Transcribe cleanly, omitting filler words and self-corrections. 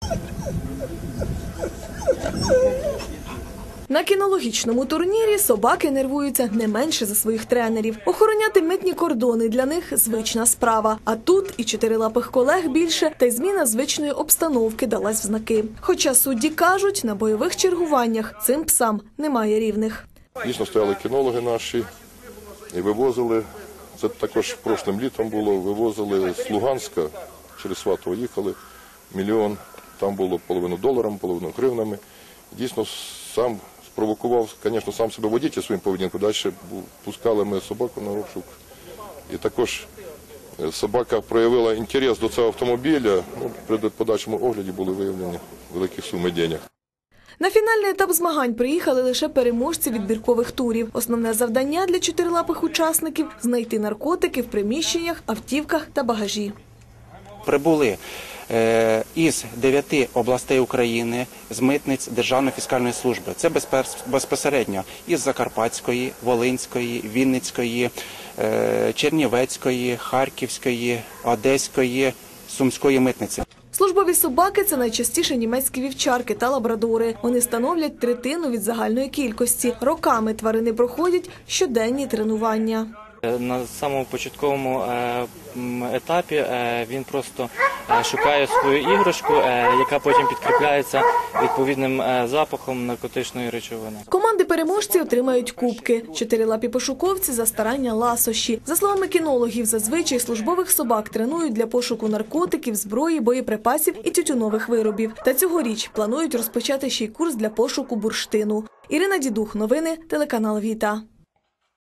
На кінологічному турнірі собаки нервуються не менше за своїх тренерів. Охороняти митні кордони для них – звична справа. А тут і чотирилапих колег більше, та й зміна звичної обстановки далась в знаки. Хоча судді кажуть, на бойових чергуваннях цим псам немає рівних. Дійсно стояли кінологи наші і вивозили, це також прошлим літом було, вивозили з Луганська, через Сватово їхали, мільйон, там було половину доларами, половину гривнами. Дійсно, сам спровокував, звісно, сам себе водитель своїм поведінкою. Далі пускали ми собаку на обшук. І також собака проявила інтерес до цього автомобіля. При подальшому огляді були виявлені великі суми грошей. На фінальний етап змагань приїхали лише переможці відбіркових турів. Основне завдання для чотирилапих учасників – знайти наркотики в приміщеннях, автівках та багажі. Прибули із 9 областей України, з митниць Державної фіскальної служби. Це безпосередньо із Закарпатської, Волинської, Вінницької, Чернівецької, Харківської, Одеської, Сумської митниці. Службові собаки – це найчастіше німецькі вівчарки та лабрадори. Вони становлять третину від загальної кількості. Роками тварини проходять щоденні тренування. На самому початковому етапі він просто шукає свою іграшку, яка потім підкріпляється відповідним запахом наркотичної речовини. Команди-переможці отримають кубки. Чотирилапі пошуковці за старання ласощі. За словами кінологів, зазвичай службових собак тренують для пошуку наркотиків, зброї, боєприпасів і тютюнових виробів. Та цьогоріч планують розпочати ще й курс для пошуку бурштину. Ірина Дідух, новини, телеканал Віта.